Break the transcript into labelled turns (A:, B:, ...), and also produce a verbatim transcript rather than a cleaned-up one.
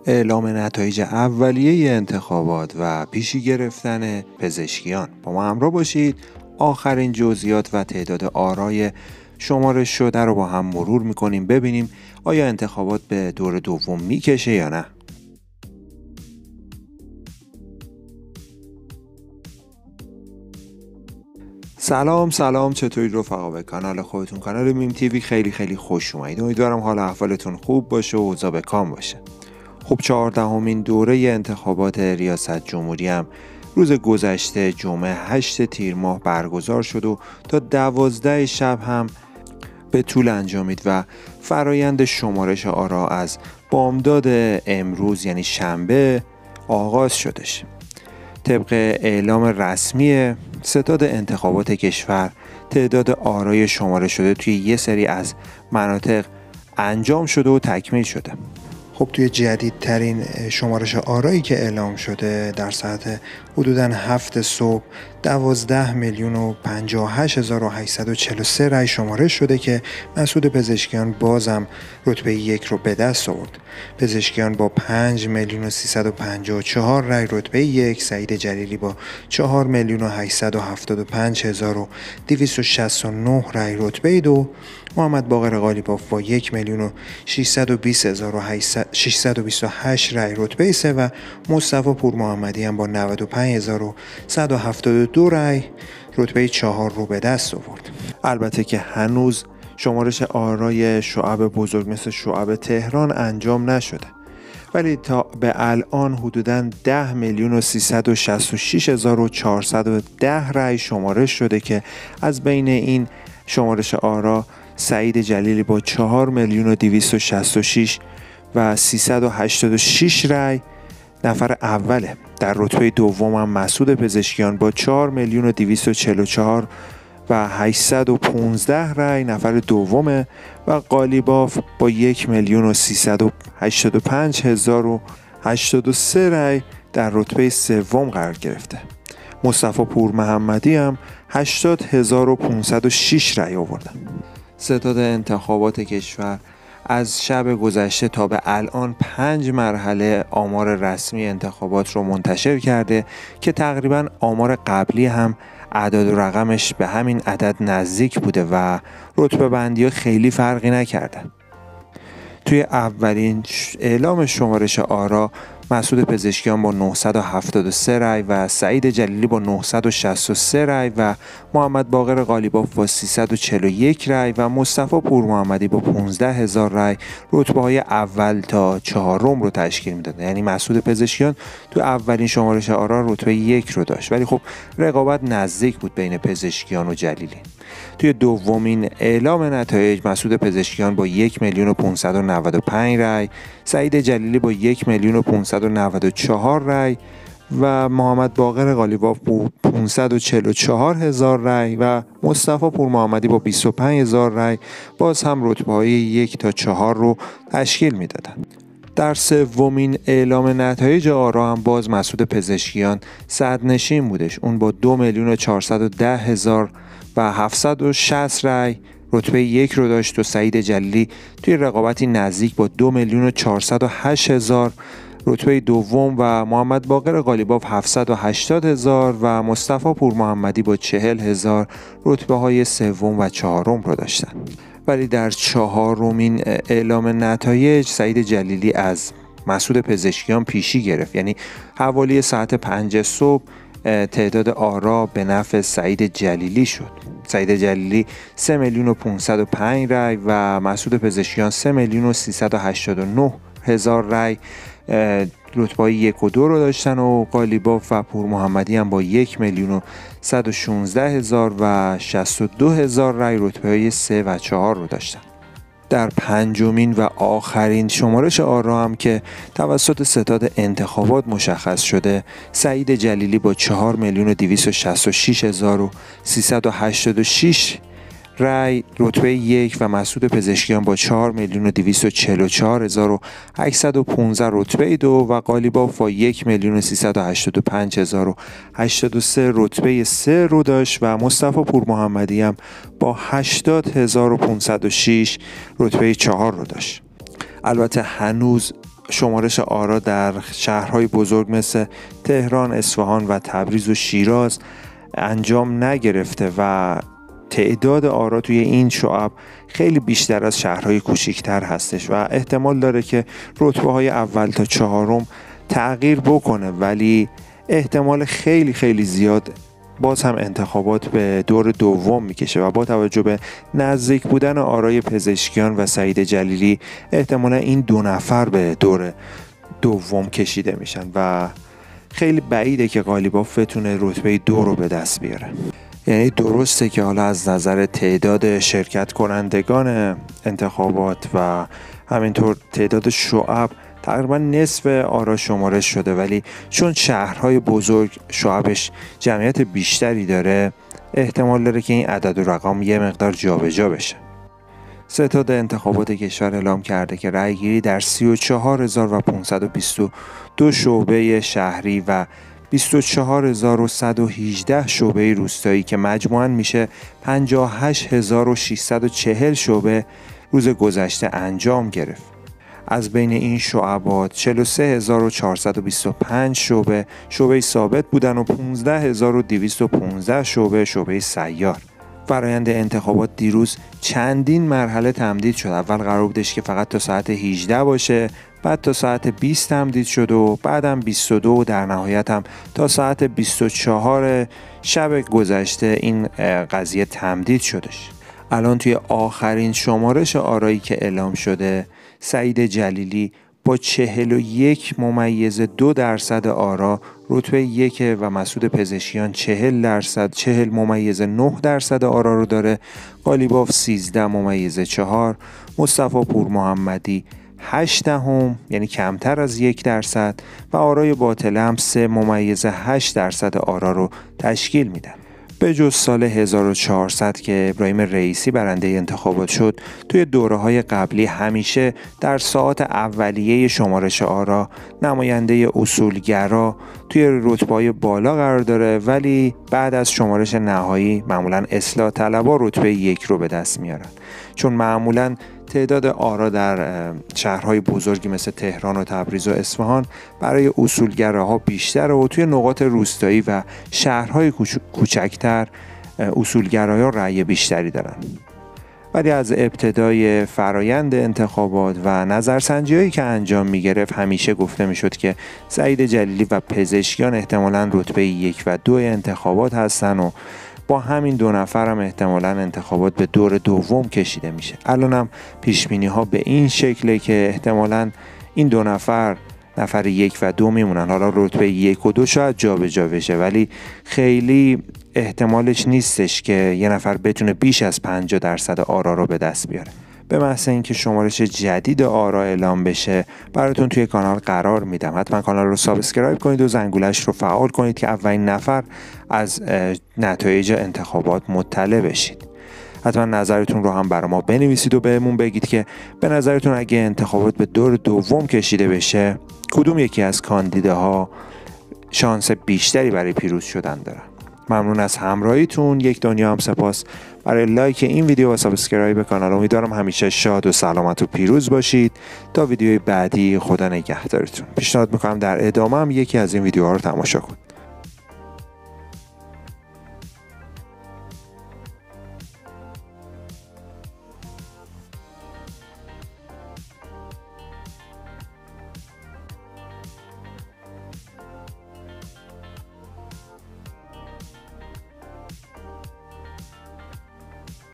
A: اعلام نتایج اولیه انتخابات و پیشی گرفتن پزشکیان. با ما همراه باشید. آخرین جزئیات و تعداد آرای شمارش شده رو با هم مرور میکنیم، ببینیم آیا انتخابات به دور دوم میکشه یا نه. سلام سلام چطورید رفقا؟ به کانال خودتون، کانال میم تیوی خیلی خیلی خوش اومدید. امیدوارم حال احوالتون خوب باشه و اوضاع به کام باشه. خب چهاردهمین دوره انتخابات ریاست جمهوری هم روز گذشته جمعه هشت تیر ماه برگزار شد و تا دوازده شب هم به طول انجامید و فرایند شمارش آرا از بامداد امروز یعنی شنبه آغاز شدش. طبق اعلام رسمی ستاد انتخابات کشور، تعداد آرای شماره شده توی یه سری از مناطق انجام شده و تکمیل شده.
B: خب توی جدیدترین شمارش آرایی که اعلام شده در ساعت حدوداً هفت صبح دوازده میلیون و پنجاه و هشت هزار و هشتصد و چهل و سه رای شمارش شده که مسعود پزشکیان بازم رتبه یک رو به دست آورد. پزشکیان با پنج میلیون و سیصد و پنجاه و چهار رای رتبه یک، سعید جلیلی با چهار میلیون و هشتصد و هفتاد و پنج هزار و دویست و شصت و نه رای رتبه دو، محمد باقر قالیباف با یک میلیون و ششصد و بیست هزار و ششصد و بیست و هشت رای رتبه سه و مصطفی پور محمدی هم با نود و پنج هزار و صد و هفتاد و دو رای رتبه چهار رو به دست آورد.
A: البته که هنوز شمارش آرای شعب بزرگ مثل شعب تهران انجام نشده، ولی تا به الان حدوداً ده میلیون و سیصد و شصت و شش هزار و چهارصد و ده رای شمارش شده که از بین این شمارش آرا سعید جلیلی با چهار میلیون و دویست و شصت و شش و سیصد و هشتاد و شش رای نفر اوله. در رتبه دوم هم مسعود پزشکیان با چهار میلیون و دویست و چهل و چهار و هشتصد و پانزده رای نفر دومه و قالیباف با یک میلیون و سیصد و هشتاد و پنج هزار و هشتاد و سه رای در رتبه سوم قرار گرفته. مصطفی پور محمدی هم هشتاد هزار و پانصد و شش رای آوردن. ستاد انتخابات کشور از شب گذشته تا به الان پنج مرحله آمار رسمی انتخابات رو منتشر کرده که تقریبا آمار قبلی هم اعداد و رقمش به همین عدد نزدیک بوده و رتبه بندی ها خیلی فرقی نکردن. توی اولین اعلام شمارش آرا مسعود پزشکیان با نهصد و هفتاد و سه رای و سعید جلیلی با نهصد و شصت و سه رای و محمد باقر قالیباف با سیصد و چهل و یک رای و مصطفی پور محمدی با پانزده هزار رای رتبه های اول تا چهارم رو تشکیل میداد. یعنی مسعود پزشکیان تو اولین شمارش آرا رتبه یک رو داشت، ولی خب رقابت نزدیک بود بین پزشکیان و جلیلی. توی دومین اعلام نتایج مسعود پزشکیان با یک میلیون و پانصد و نود و پنج رای، سعید جلیلی با یک میلیون و پانصد و نود و چهار رای و محمد باقر قالیباف با پانصد و چهل و چهار هزار رای و مصطفی پور محمدی با بیست و پنج هزار رای باز هم رتبه های یک تا چهار رو تشکیل میدادن. در سومین اعلام نتایج آرا هم باز مسعود پزشکیان صدرنشین بودش. اون با دو میلیون و چهارصد و ده هزار و هفتصد و شصت رای رتبه یک رو داشت و سعید جلیلی توی رقابتی نزدیک با دو میلیون و چهارصد و هشت هزار رتبه دوم و محمد باقر قالیباف هفتصد و هشتاد هزار و مصطفی پور محمدی با چهل هزار رتبه های سوم و چهارم رو داشتن. ولی در چهارمین اعلام نتایج سعید جلیلی از مسعود پزشکیان پیشی گرفت. یعنی حوالی ساعت پنج صبح تعداد آرا به نفع سعید جلیلی شد. سعید جلیلی سه میلیون و پانصد و پنج رای و مسعود پزشکیان سه میلیون و سیصد و هشتاد و نه هزار رای رتبه یک و دو رو داشتن و قالیباف و پور محمدی هم با یک میلیون و صد و شانزده هزار و شصت و دو هزار رای رتبه سه و چهار رو داشتن. در پنجمین و آخرین شمارش آرا هم که توسط ستاد انتخابات مشخص شده، سعید جلیلی با چهار میلیون و دویست و شصت و شش هزار و سیصد و هشتاد و شش رای رتبه یک و مسعود پزشکیان با چهار میلیون و دویست و چهل و چهار هزار و هشتصد و پانزده رتبه دو و قالیباف با یک میلیون و سیصد و هشتاد و پنج هزار و هشتاد و سه رتبه سه رو داشت و مصطفی پور محمدی هم با هشتاد هزار و پانصد و شش رتبه چهار رو داشت. البته هنوز شمارش آرا در شهرهای بزرگ مثل تهران، اصفهان و تبریز و شیراز انجام نگرفته و تعداد آرا توی این شعب خیلی بیشتر از شهرهای کوچیکتر هستش و احتمال داره که رتبه های اول تا چهارم تغییر بکنه، ولی احتمال خیلی خیلی زیاد باز هم انتخابات به دور دوم میکشه و با توجه به نزدیک بودن آرای پزشکیان و سعید جلیلی احتمالا این دو نفر به دور دوم کشیده میشن و خیلی بعیده که قالیباف بتونه رتبه دو رو به دست بیاره. یعنی درسته که حالا از نظر تعداد شرکت کنندگان انتخابات و همینطور تعداد شعب تقریبا نصف آرا شمارش شده، ولی چون شهرهای بزرگ شعبش جمعیت بیشتری داره احتمال داره که این عدد و رقم یه مقدار جابجا بشه. ستاد انتخابات کشور اعلام کرده که رأیگیری در سی و چهار هزار و پانصد و بیست و دو شعبه شهری و بیست و چهار هزار و صد و هجده شعبه روستایی که مجموعاً میشه پنجاه و هشت هزار و ششصد و چهل شعبه روز گذشته انجام گرفت. از بین این شعبات چهل و سه هزار و چهارصد و بیست و پنج شعبه شعبه ثابت بودن و پانزده هزار و دویست و پانزده شعبه شعبه سیار. فرآیند انتخابات دیروز چندین مرحله تمدید شد. اول قرار بودش که فقط تا ساعت هجده باشه، بعد تا ساعت بیست تمدید شد و بعدم بیست و دو و در نهایت هم تا ساعت بیست و چهار شب گذشته این قضیه تمدید شدش. الان توی آخرین شمارش آرایی که اعلام شده سعید جلیلی با چهل و یک ممیز دو درصد آرا رتبه یک و مسعود پزشکیان چهل درصد چهل ممیز نه درصد آرا رو داره. قالیباف سیزده ممیز چهار، مصطفی پور محمدی هشت دهم یعنی کمتر از یک درصد و آرای باطله هم سه ممیز هشت درصد آرا رو تشکیل میدن. به جز سال هزار و چهارصد که ابراهیم رئیسی برنده انتخابات شد، توی دوره‌های قبلی همیشه در ساعات اولیه شمارش آرا نماینده اصولگرا توی رتبه‌های بالا قرار داره، ولی بعد از شمارش نهایی معمولاً اصلاح طلبا رتبه یک رو به دست میارن، چون معمولاً تعداد آرا در شهرهای بزرگی مثل تهران و تبریز و اصفهان برای اصولگراها بیشتر و توی نقاط روستایی و شهرهای کوچکتر اصولگرایان رأی بیشتری دارن. ولی از ابتدای فرایند انتخابات و نظرسنجی‌هایی که انجام می‌گرفت همیشه گفته می‌شد که سعید جلیلی و پزشکیان احتمالاً رتبه یک و دو انتخابات هستن و با همین دو نفر هم احتمالاً انتخابات به دور دوم کشیده میشه. الان هم پیشبینی ها به این شکله که احتمالاً این دو نفر نفر یک و دو میمونن. حالا رتبه یک و دو شاید جا به جا بشه، ولی خیلی احتمالش نیستش که یه نفر بتونه بیش از پنجاه درصد آرا رو به دست بیاره. به محض اینکه شمارش جدید آرا اعلام بشه براتون توی کانال قرار میدم. حتما کانال رو سابسکرایب کنید و زنگولش رو فعال کنید که اولین نفر از نتایج انتخابات مطلع بشید. حتما نظرتون رو هم برای ما بنویسید و بهمون بگید که به نظرتون اگه انتخابات به دور دوم کشیده بشه کدوم یکی از کاندیداها شانس بیشتری برای پیروز شدن دارن. ممنون از همراهیتون. یک دنیا هم سپاس برای لایک این ویدیو و سابسکرایب کانال. امیدوارم همیشه شاد و سلامت و پیروز باشید. تا ویدیوی بعدی خدا نگهدارتون. پیشنهاد میکنم در ادامه هم یکی از این ویدیوها رو تماشا کنید.